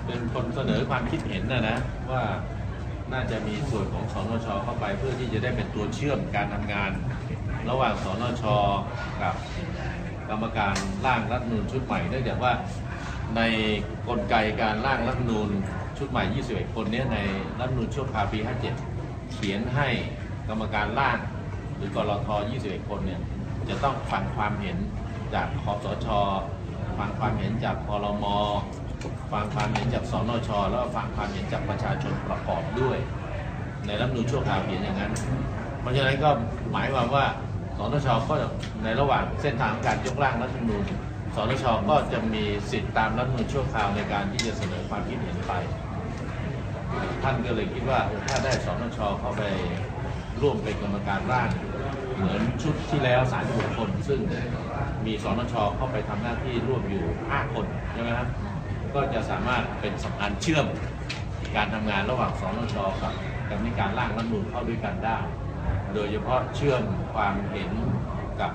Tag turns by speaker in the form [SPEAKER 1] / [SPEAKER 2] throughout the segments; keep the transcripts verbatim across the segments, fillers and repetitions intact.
[SPEAKER 1] เป็นคนเสนอความคิดเห็นนะนะว่าน่าจะมีส่วนของสนช.เข้าไปเพื่อที่จะได้เป็นตัวเชื่อมการทำงานระหว่างสนช.กับกรรมการร่างรัฐธรรมนูญชุดใหม่เนื่องจากว่าในกลไกการร่างรัฐธรรมนูญชุดใหม่ยี่สิบเอ็ดคนนี้ในรัฐธรรมนูญชั่วคราวปีห้าเจ็ดเขียนให้กรรมการร่างหรือกลทยี่สิบเอ็ดคนเนี่ยจะต้องฟังความเห็นจากคสช.ฟังความเห็นจากครม.ฟังความเห็นจากสนช.แล้วฟังความเห็นจากประชาชนประกอบด้วยในรัฐธรรมนูญชั่วคราวเขียนอย่างนั้นเพราะฉะนั้นก็หมายความว่าสนช.ก็ในระหว่างเส้นทางการยกร่างรัฐธรรมนูญสนช.ก็จะมีสิทธิตามรัฐธรรมนูญชั่วคราวในการที่จะเสนอความคิดเห็นไปท่านก็เลยคิดว่าถ้าได้สนช.เข้าไปร่วมเป็นกรรมการร่างเหมือนชุดที่แล้วสามสิบหกคนซึ่งมีสนช.เข้าไปทำหน้าที่ร่วมอยู่ห้าคนใช่ไหมครับก็จะสามารถเป็นสะพานเชื่อมการทำงานระหว่างสนช.กับกรรมการร่างรัฐธรรมนูญเข้าด้วยกันได้โดยเฉพาะเชื่อมความเห็นกับ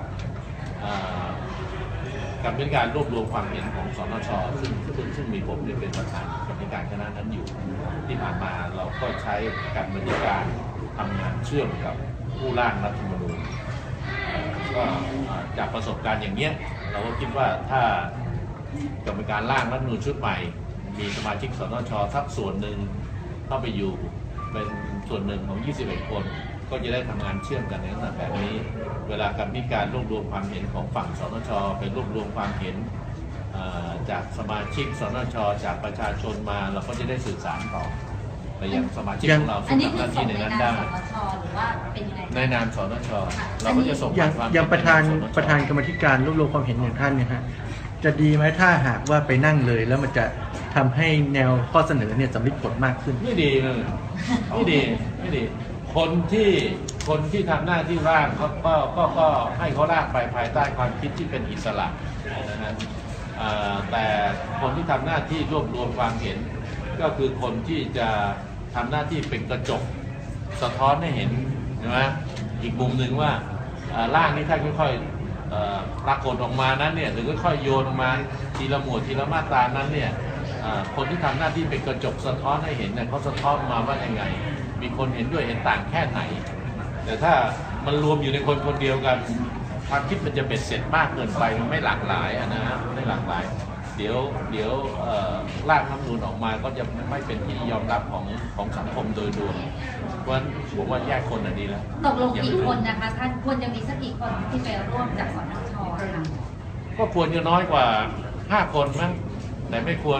[SPEAKER 1] กรรมการรวบรวมความเห็นของสนช.ซึ่งซึ่งซึ่งมีผมเป็นประธานกรรมการคณะนั้นอยู่ที่ผ่านมาเราก็ใช้การบริการทำงานเชื่อมกับผู้ร่างรัฐธรรมนูญก็จากประสบการณ์อย่างเนี้ยเราก็คิดว่าถ้ากรรมการร่างรัฐธรรมนูญชุดใหม่มีสมาชิกสนช.สักส่วนหนึ่งเข้าไปอยู่เป็นส่วนหนึ่งของยี่สิบเอ็ดคนก็จะได้ทำงานเชื่อมกันในลักษณะแบบนี้เวลากรรมการรวบรวมความเห็นของฝั่งสนช.ไปรวบรวมความเห็นจากสมาชิกสนช.จากประชาชนมาเราก็จะได้สื่อสารต่อไปยังสมาชิกของเราซึ่งทำหน้าที่ในนั้นได้ในนามสนช.เราก็จะส่งความ
[SPEAKER 2] อย่างประธานประธานกรรมการรวบรวมความเห็นของท่านเนี่ยฮะจะดีไหมถ้าหากว่าไปนั่งเลยแล้วมันจะทำให้แนวข้อเสนอเนี่ยสำลิดผลมากขึ้น
[SPEAKER 1] ไม่ดีเลยไม่ดีไม่ดีคนที่คนที่ทำหน้าที่ร่างเขาก็ก็ก็ให้เขาร่างไปภายใต้ความคิดที่เป็นอิสระนะฮะแต่คนที่ทำหน้าที่รวบรวมความเห็นก็คือคนที่จะทำหน้าที่เป็นกระจกสะท้อนให้เห็นใช่ไหมอีกมุมหนึ่งว่าร่างนี้ถ้าค่อยๆปรากฏออกมานั้นเนี่ยหรือค่อยๆโยนออกมาทีละหมวดทีละมาตรานั้นเนี่ยคนที่ทำหน้าที่เป็นกระจกสะท้อนให้เห็นเนี่ยเขาสะท้อนมาว่ายังไงมีคนเห็นด้วยเห็นต่างแค่ไหนแต่ถ้ามันรวมอยู่ในคนคนเดียวกันความคิดมันจะเบ็ดเสร็จมากเกินไปมันไม่หลากหลายนะฮะไม่หลากหลายเดี๋ยวเดี๋ยวร่างรัฐธรรมนูญออกมาก็จะไม่เป็นที่ยอมรับของของสังคมโดยรวมเพราะฉะนั้นผมว่าแยกคนอันนี้แล้ว
[SPEAKER 3] ตกลงกี่คนนะคะท่านควรจะมีสักกี่คนที่ไปร่วมจากสนช.ค่ะ
[SPEAKER 1] ก็ควรจะน้อยกว่าห้าคนมั้งแต่ไม่ควร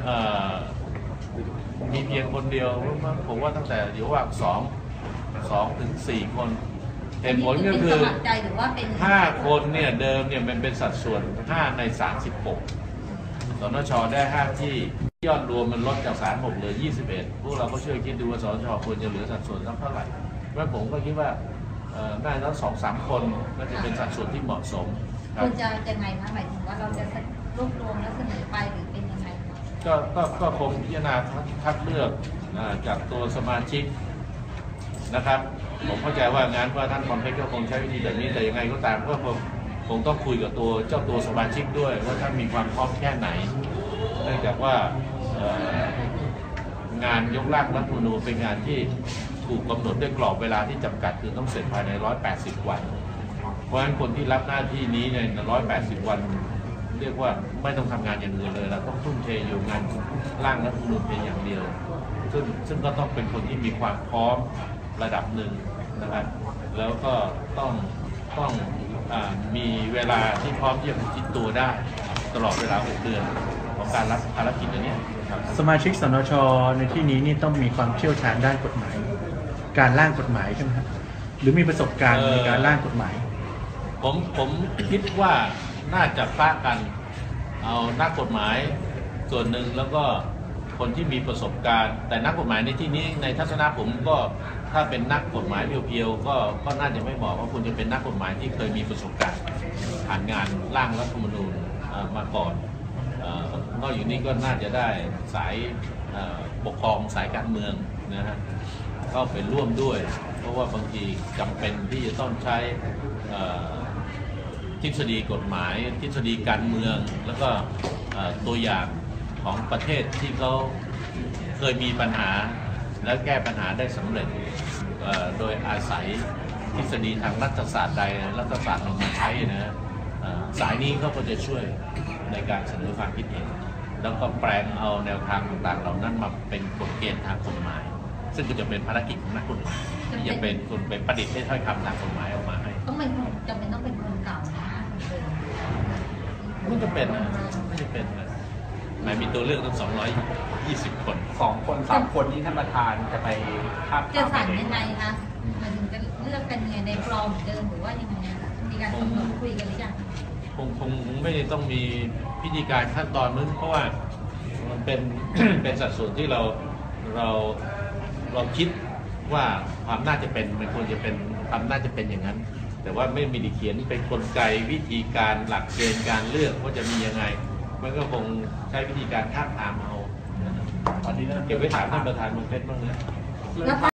[SPEAKER 1] มีเพียงคนเดียวผมว่าตั้งแต่เดี๋ยวว่าสองสองถึงสี่คนเหตุผลก็คือห้าคนเนี่ยเดิมเนี่ยมันเป็นสัดส่วนห้าในสามสิบหกสนช.ได้ห้าที่ยอดรวมมันลดจากสามสิบหกเหลือยี่สิบเอ็ดพวกเราก็ช่วยคิดดูว่าสนช.ควรจะเหลือสัดส่วนสักเท่าไหร่เพราะผมก็คิดว่าได้ทั้งสองสามคนก็จะเป็นสัดส่วนที่เหมาะสม
[SPEAKER 3] ควรจะยังไงคะหมายถึงว่าเราจะรวบรวมแล้วเสนอไปหรือเป็นยังไง
[SPEAKER 1] ก็ก็ก็คงพิจารณาคัดเลือกจากตัวสมาชิกนะครับผมเข้าใจว่างานว่าท่านคอมเพล็กซ์ก็คงใช้วิธีแบบนี้แต่ยังไงก็ตามก็คงคงต้องคุยกับตัวเจ้าตัวสมาชิกด้วยว่าท่านมีความพร้อมแค่ไหนเนื่องจากว่างานยกร่างรัฐธรรมนูญเป็นงานที่ถูกกำหนดด้วยกรอบเวลาที่จำกัดคือต้องเสร็จภายในหนึ่งร้อยแปดสิบวันเพราะฉะนั้นคนที่รับหน้าที่นี้ในหนึ่งร้อยแปดสิบวันเรียกว่าไม่ต้องทำงานอย่างอื่นเลยเราต้องทุ่มเทอยู่งานร่างรัฐธรรมนูญเพียงอย่างเดียวซึ่งซึ่งก็ต้องเป็นคนที่มีความพร้อมระดับหนึ่งนะครับแล้วก็ต้องต้องมีเวลาที่พร้อมที่จะคิดตัวได้ตลอดเวลาหกเดือนของการรับภารกิจอันนี้
[SPEAKER 2] สมาชิกสนช.ในที่นี้นี่ต้องมีความเชี่ยวชาญด้านกฎหมายการร่างกฎหมายใช่ไหมครับหรือมีประสบการณ์ในการร่างกฎหมาย
[SPEAKER 1] ผมผมคิดว่าน่าจะคละกันเอานักกฎหมายส่วนหนึ่งแล้วก็คนที่มีประสบการณ์แต่นักกฎหมายในที่นี้ในทัศนะผมก็ถ้าเป็นนักกฎหมายเพียวๆก็ก็น่าจะไม่เหมาะเพราะคุณจะเป็นนักกฎหมายที่เคยมีประสบการณ์ผ่านงานร่างรัฐธรรมนูญมาก่อนนอกจากนี้ก็น่าจะได้สายปกครองสายการเมืองนะฮะก็เป็นร่วมด้วยเพราะว่าบางทีจำเป็นที่จะต้องใช้ทฤษฎีกฎหมายทฤษฎีการเมืองแล้วก็ตัวอย่างขของประเทศที่เขาเคยมีปัญหาและแก้ปัญหาได้สำเร็จเอ่อโดยอาศัยทฤษฎีทางรัฐศาสตร์ใดรัฐศาสตร์นำมาใช้นะเอ่อสายนี้เขาก็จะช่วยในการเสนอความคิดเห็นแล้วก็แปลงเอาแนวทางต่างๆเหล่านั้นมาเป็นกฎเกณฑ์ทางกฎหมาย ซึ่งก็จะเป็นภารกิจของนักกฎหมายที่จะเป็นคนไปประดิษฐ์ให้ถ้อยคำทางกฎหมายออกมาให้
[SPEAKER 3] ต้องเป็นคนจำเป็นต้องเป็นคนเก่านะคนเดิม
[SPEAKER 1] ไม่จะเป็นนะไม่จะเป็นนะหมายมีตัวเลือกตั้งสองร้อยยี่สิบคน
[SPEAKER 4] สองคนสามคนที่ท่านประธานจะไปภาพ
[SPEAKER 3] จะสั่งยังไงคะหมายถึงจะเลือกกันยังไงในกรองเหมือนเดิมหรือว่ายังไงคะมีการกำหนดคุยกันหรือยัง
[SPEAKER 1] คงคงคงไม่ได้ต้องมีพิธีการขั้นตอนนั้นเพราะว่ามันเป็น เป็นสัดส่วนที่เราเราเราคิดว่าความน่าจะเป็นมันควรจะเป็นความน่าจะเป็นอย่างนั้น แต่ว่าไม่มีดีเขียนเป็นกลไกวิธีการหลักเกณฑ์การเลือกว่าจะมียังไง มันก็คงใช้วิธีการท้าบทามเอา
[SPEAKER 4] ตอนนี้
[SPEAKER 1] เก็บไว้ถามท่านประธานเมืองเพชรบ้างนะ
[SPEAKER 3] แล้ว